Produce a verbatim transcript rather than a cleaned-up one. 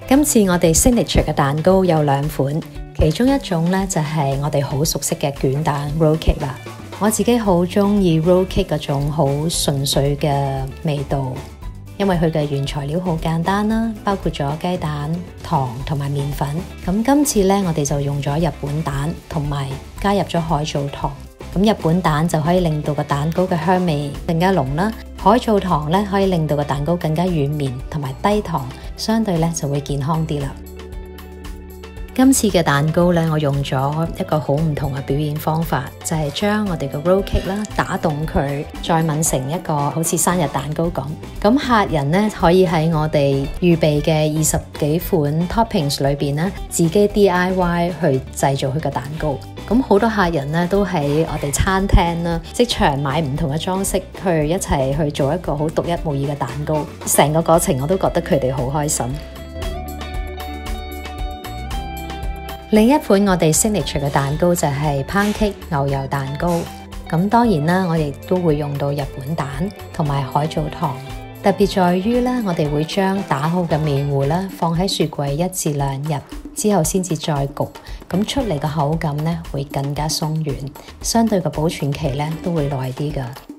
今次我哋 signature 嘅蛋糕有兩款，其中一種咧就係我哋好熟悉嘅卷蛋 roll cake 啦。我自己好中意 roll cake 嗰種好純粹嘅味道，因為佢嘅原材料好簡單啦，包括咗雞蛋、糖同埋麵粉。咁今次咧，我哋就用咗日本蛋，同埋加入咗海藻糖。咁日本蛋就可以令到個蛋糕嘅香味更加濃啦，海藻糖咧可以令到個蛋糕更加軟綿同埋低糖，相對咧就會健康啲啦。今次嘅蛋糕咧，我用咗一個好唔同嘅表現方法，就係將我哋嘅 roll cake 啦打戙佢，再抿成一個好似生日蛋糕咁。咁客人咧可以喺我哋預備嘅二十幾款 toppings 裏邊咧，自己 D I Y 去製造佢嘅蛋糕。咁好多客人咧都喺我哋餐廳啦，即場買唔同嘅裝飾，去一齊去做一個好獨一無二嘅蛋糕。成個過程我都覺得佢哋好開心。另一款我哋 signature 嘅蛋糕就係 pound cake 牛油蛋糕。咁當然啦，我哋都會用到日本蛋同埋海藻糖。特別在於咧，我哋會將打好嘅麵糊咧放喺雪櫃一至兩日之後先至再焗，咁出嚟嘅口感咧會更加鬆軟，相對嘅保存期咧都會耐啲㗎。